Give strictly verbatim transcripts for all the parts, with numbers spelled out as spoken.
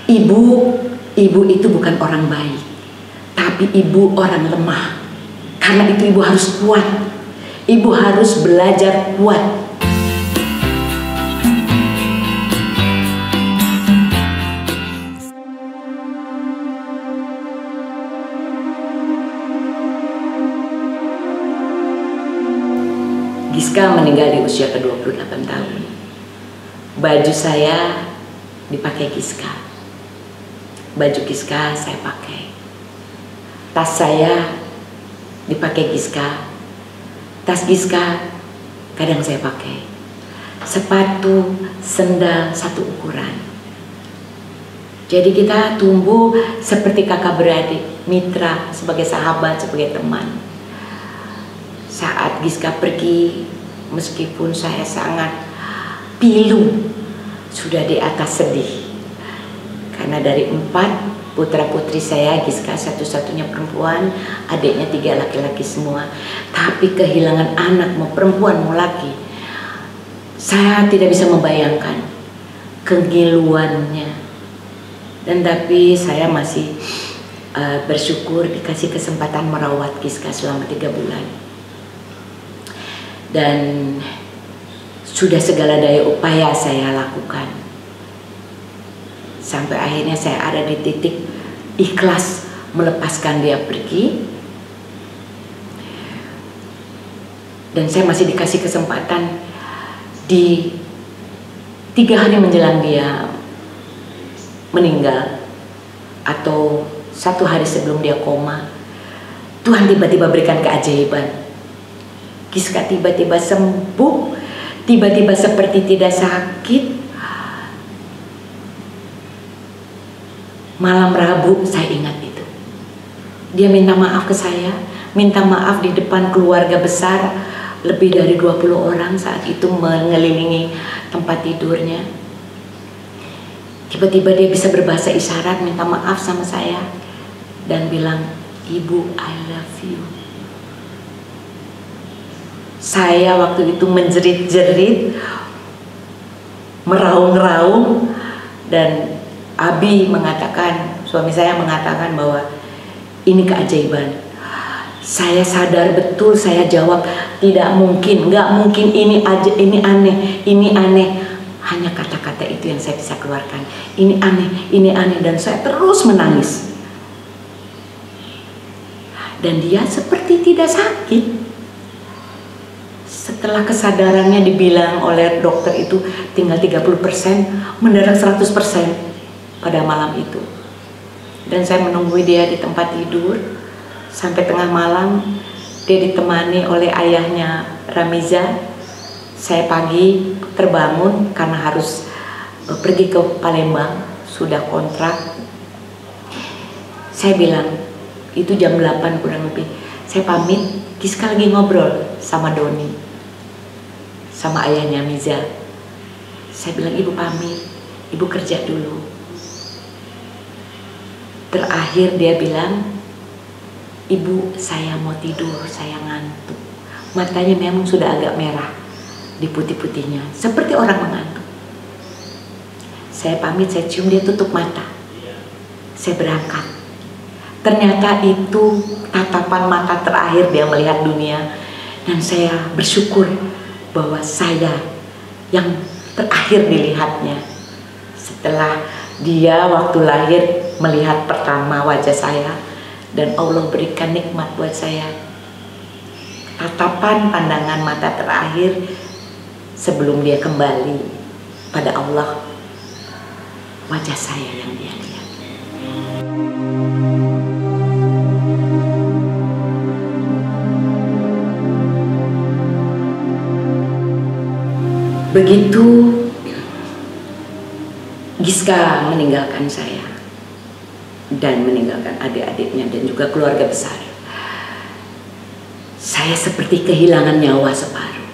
Ibu, ibu itu bukan orang baik, tapi ibu orang lemah. Karena itu ibu harus kuat. Ibu harus belajar kuat. Giska meninggal di usia ke dua puluh delapan tahun. Baju saya dipakai Giska. Baju Giska saya pakai. Tas saya dipakai Giska. Tas Giska kadang saya pakai. Sepatu, sendal satu ukuran. Jadi kita tumbuh seperti kakak beradik, mitra, sebagai sahabat, sebagai teman. Saat Giska pergi, meskipun saya sangat pilu, sudah di atas sedih. Karena dari empat putra putri saya, Giska satu-satunya perempuan, adiknya tiga laki-laki semua. Tapi kehilangan anak, mau perempuan mau laki, saya tidak bisa membayangkan kengiluannya. Dan tapi saya masih uh, bersyukur dikasih kesempatan merawat Giska selama tiga bulan. Dan sudah segala daya upaya saya lakukan sampai akhirnya saya ada di titik ikhlas melepaskan dia pergi. Dan saya masih dikasih kesempatan di tiga hari menjelang dia meninggal atau satu hari sebelum dia koma, Tuhan tiba-tiba berikan keajaiban. Giska tiba-tiba sembuh, tiba-tiba seperti tidak sakit. Malam Rabu saya ingat itu. Dia minta maaf ke saya, minta maaf di depan keluarga besar, lebih dari dua puluh orang saat itu mengelilingi tempat tidurnya. Tiba-tiba dia bisa berbahasa isyarat, minta maaf sama saya dan bilang, "Ibu, I love you." Saya waktu itu menjerit-jerit, meraung-raung, dan Abi mengatakan, suami saya mengatakan bahwa ini keajaiban. Saya sadar betul, saya jawab, tidak mungkin, nggak mungkin, ini aja, ini aneh, ini aneh. Hanya kata-kata itu yang saya bisa keluarkan. Ini aneh, ini aneh, dan saya terus menangis. Dan dia seperti tidak sakit. Setelah kesadarannya dibilang oleh dokter itu tinggal tiga puluh persen, mendadak seratus persen pada malam itu. Dan saya menunggu dia di tempat tidur sampai tengah malam. Dia ditemani oleh ayahnya Ramiza. Saya pagi terbangun karena harus pergi ke Palembang, sudah kontrak. Saya bilang, itu jam delapan kurang lebih, saya pamit. Giska lagi ngobrol sama Doni, sama ayahnya Miza. Saya bilang, ibu pamit, ibu kerja dulu. Terakhir dia bilang, ibu saya mau tidur, saya ngantuk. Matanya memang sudah agak merah di putih-putihnya, seperti orang mengantuk. Saya pamit, saya cium dia, tutup mata. Saya berangkat. Ternyata itu tatapan mata terakhir dia melihat dunia. Dan saya bersyukur bahwa saya yang terakhir dilihatnya. Setelah dia waktu lahir melihat pertama wajah saya, dan Allah berikan nikmat buat saya. Tatapan pandangan mata terakhir sebelum dia kembali pada Allah, wajah saya yang dia lihat. Begitu Giska meninggalkan saya dan meninggalkan adik-adiknya dan juga keluarga besar, saya seperti kehilangan nyawa separuh.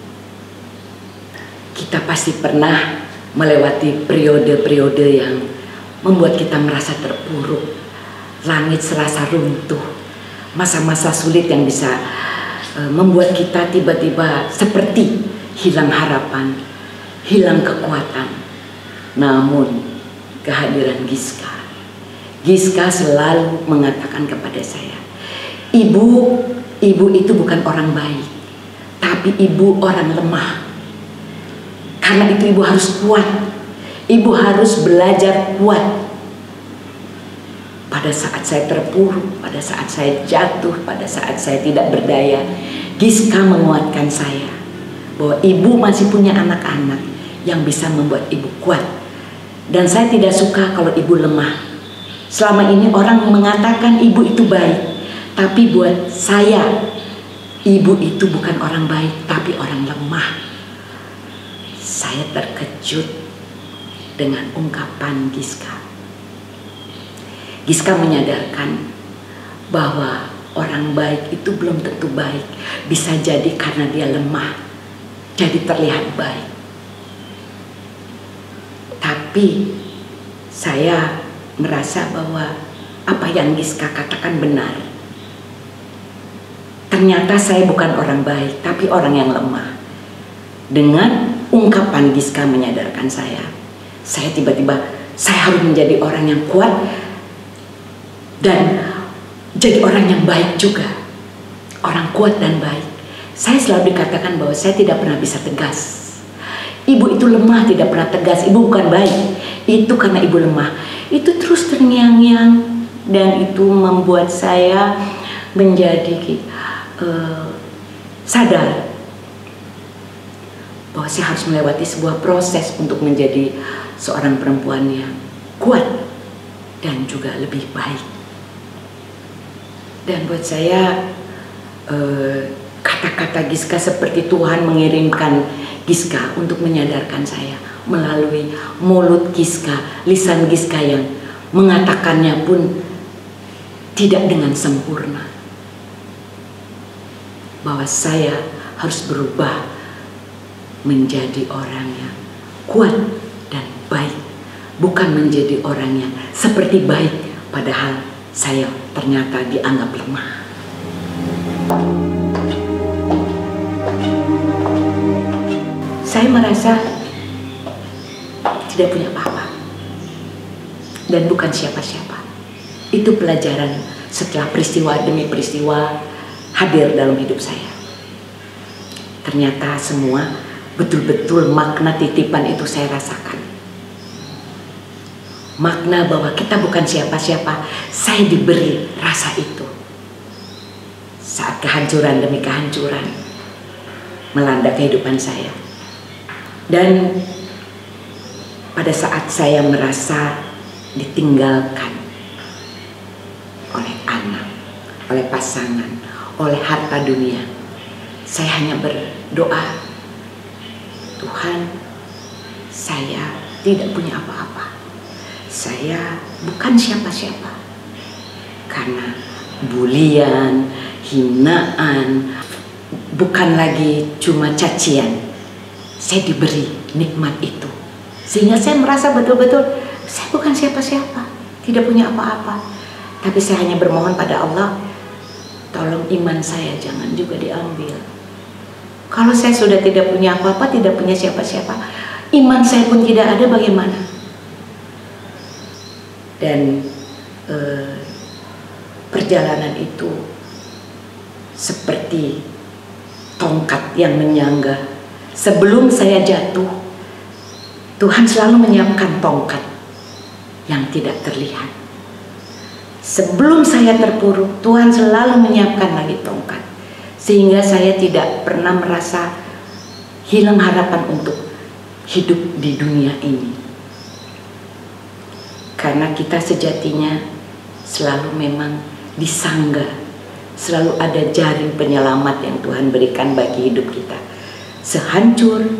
Kita pasti pernah melewati periode-periode yang membuat kita merasa terpuruk, langit serasa runtuh, masa-masa sulit yang bisa uh, membuat kita tiba-tiba seperti hilang harapan, hilang kekuatan. Namun kehadiran Giska. Giska selalu mengatakan kepada saya, ibu, ibu itu bukan orang baik, tapi ibu orang lemah. Karena itu ibu harus kuat, ibu harus belajar kuat. Pada saat saya terpuruk, pada saat saya jatuh, pada saat saya tidak berdaya, Giska menguatkan saya bahwa ibu masih punya anak-anak yang bisa membuat ibu kuat. Dan saya tidak suka kalau ibu lemah. Selama ini orang mengatakan ibu itu baik, tapi buat saya ibu itu bukan orang baik, tapi orang lemah. Saya terkejut dengan ungkapan Giska. Giska menyadarkan bahwa orang baik itu belum tentu baik. Bisa jadi karena dia lemah, jadi terlihat baik. Tapi saya merasa bahwa apa yang Giska katakan benar. Ternyata saya bukan orang baik, tapi orang yang lemah. Dengan ungkapan Giska menyadarkan saya, saya tiba-tiba, saya harus menjadi orang yang kuat dan jadi orang yang baik juga, orang kuat dan baik. Saya selalu dikatakan bahwa saya tidak pernah bisa tegas. Ibu itu lemah, tidak pernah tegas. Ibu bukan baik, itu karena ibu lemah. Itu terus terngiang-ngiang, dan itu membuat saya menjadi uh, sadar bahwa saya harus melewati sebuah proses untuk menjadi seorang perempuan yang kuat dan juga lebih baik. Dan buat saya kata-kata uh, Giska seperti Tuhan mengirimkan Giska untuk menyadarkan saya melalui mulut Giska, lisan Giska yang mengatakannya pun tidak dengan sempurna, bahwa saya harus berubah menjadi orang yang kuat dan baik, bukan menjadi orang yang seperti baik padahal saya ternyata dianggap lemah. Saya merasa tidak punya apa-apa dan bukan siapa-siapa. Itu pelajaran setelah peristiwa demi peristiwa hadir dalam hidup saya. Ternyata semua betul-betul makna titipan itu saya rasakan. Makna bahwa kita bukan siapa-siapa, saya diberi rasa itu. Saat kehancuran demi kehancuran melanda kehidupan saya. Dan pada saat saya merasa ditinggalkan oleh anak, oleh pasangan, oleh harta dunia, saya hanya berdoa, Tuhan, saya tidak punya apa-apa. Saya bukan siapa-siapa. Karena bulian, hinaan, bukan lagi cuma cacian. Saya diberi nikmat itu. Sehingga saya merasa betul-betul saya bukan siapa-siapa, tidak punya apa-apa. Tapi saya hanya bermohon pada Allah, tolong iman saya jangan juga diambil. Kalau saya sudah tidak punya apa-apa, tidak punya siapa-siapa, iman saya pun tidak ada, bagaimana? Dan eh, perjalanan itu seperti tongkat yang menyangga. Sebelum saya jatuh, Tuhan selalu menyiapkan tongkat yang tidak terlihat. Sebelum saya terpuruk, Tuhan selalu menyiapkan lagi tongkat, sehingga saya tidak pernah merasa hilang harapan untuk hidup di dunia ini. Karena kita sejatinya selalu memang disangga, selalu ada jaring penyelamat yang Tuhan berikan bagi hidup kita. Sehancur,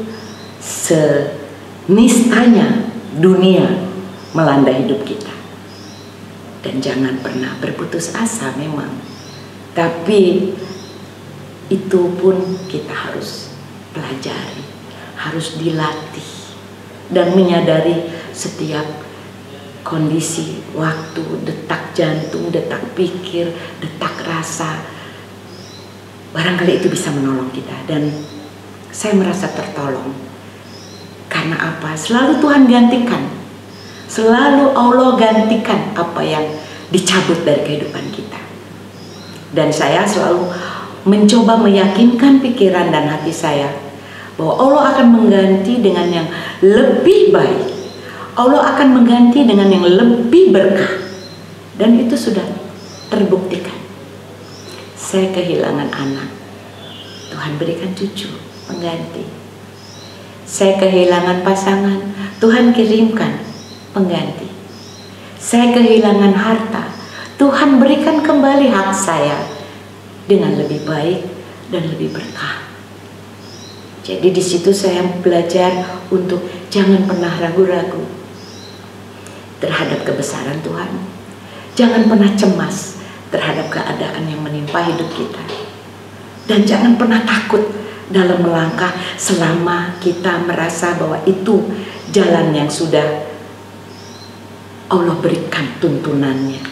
senistanya dunia melanda hidup kita. Dan jangan pernah berputus asa memang. Tapi itu pun kita harus pelajari, harus dilatih, dan menyadari setiap kondisi, waktu, detak jantung, detak pikir, detak rasa, barangkali itu bisa menolong kita. Dan saya merasa tertolong. Karena apa? Selalu Tuhan gantikan Selalu Allah gantikan apa yang dicabut dari kehidupan kita. Dan saya selalu mencoba meyakinkan pikiran dan hati saya bahwa Allah akan mengganti dengan yang lebih baik. Allah akan mengganti dengan yang lebih berkah. Dan itu sudah terbuktikan. Saya kehilangan anak, Tuhan berikan cucu pengganti. Saya kehilangan pasangan, Tuhan kirimkan pengganti. Saya kehilangan harta, Tuhan berikan kembali hak saya dengan lebih baik dan lebih berkah. Jadi di situ saya belajar untuk jangan pernah ragu-ragu terhadap kebesaran Tuhan. Jangan pernah cemas terhadap keadaan yang menimpa hidup kita. Dan jangan pernah takut dalam melangkah selama kita merasa bahwa itu jalan yang sudah Allah berikan tuntunannya.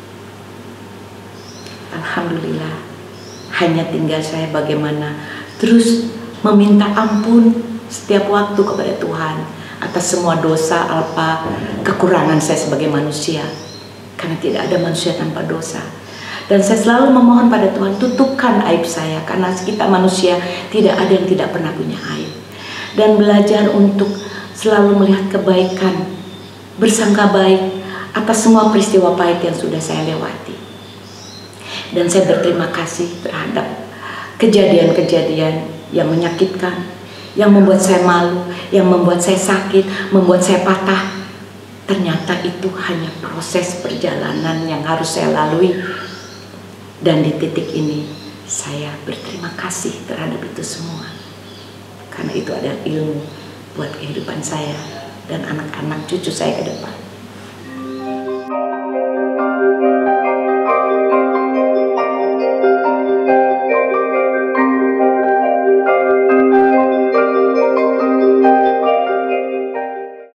Alhamdulillah, hanya tinggal saya bagaimana terus meminta ampun setiap waktu kepada Tuhan atas semua dosa, apa kekurangan saya sebagai manusia. Karena tidak ada manusia tanpa dosa. Dan saya selalu memohon pada Tuhan, tutupkan aib saya, karena kita manusia tidak ada yang tidak pernah punya aib. Dan belajar untuk selalu melihat kebaikan, bersangka baik atas semua peristiwa pahit yang sudah saya lewati. Dan saya berterima kasih terhadap kejadian-kejadian yang menyakitkan, yang membuat saya malu, yang membuat saya sakit, membuat saya patah. Ternyata itu hanya proses perjalanan yang harus saya lalui. Dan di titik ini saya berterima kasih terhadap itu semua. Karena itu adalah ilmu buat kehidupan saya dan anak-anak cucu saya ke depan.